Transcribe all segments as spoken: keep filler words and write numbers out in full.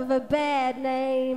love a bad name.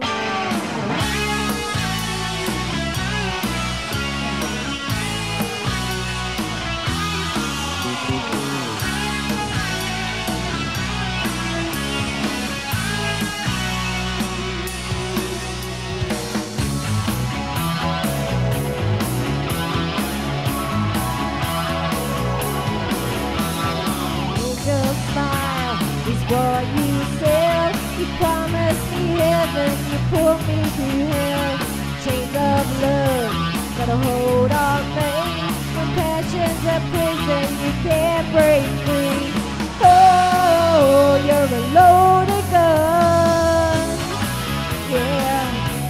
What you said, you promised me heaven, you pulled me through hell. Chains of love got a hold on me. When passion's a prison, you can't break free. Oh, you're a loaded gun, yeah.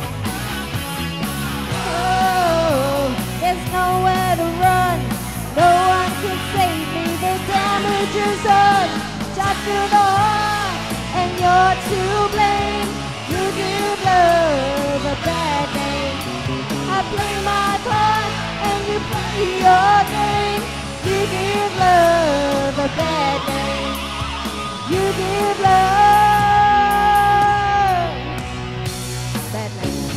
Oh, there's nowhere to run, no one can save me, the damage is done. Shot through the heart, and you're to blame. You give love a bad name. I play my part, and you play your game. You give love a bad name. You give love bad name.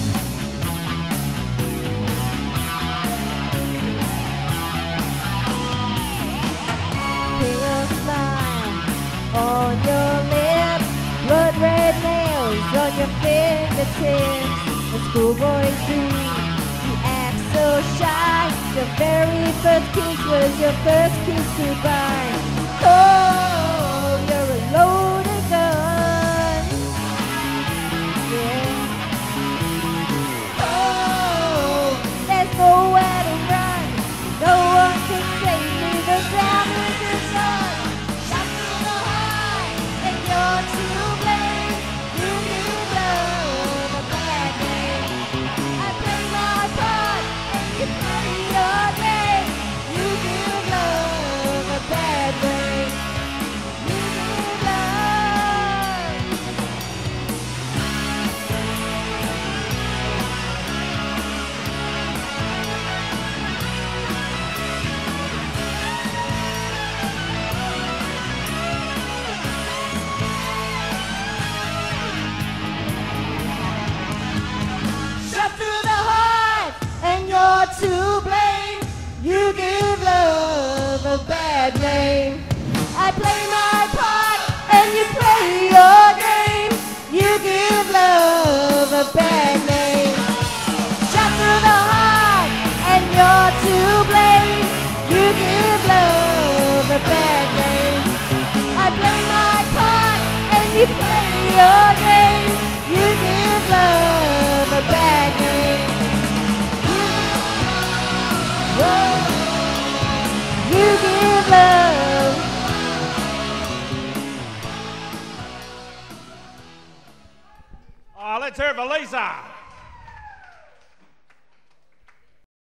King of smile on your lips, blood red nails on your fingertips. A schoolboy's dream, you act so shy. Your very first kiss was your first kiss goodbye. Oh, you're a loaded gun, yeah. Oh, there's nowhere to run, no one can save me, the damage is done. You're to blame. You give love a bad name. I play my part and you play your game. You give love a bad name. You give love. To blame, you give love a bad name. I play my part and you play your game. You give love a bad name. Shot through the heart and you're to blame. You give love a bad name. I play my part and you play your game. You give love a bad name. You give love. Oh, let's hear it for Lisa.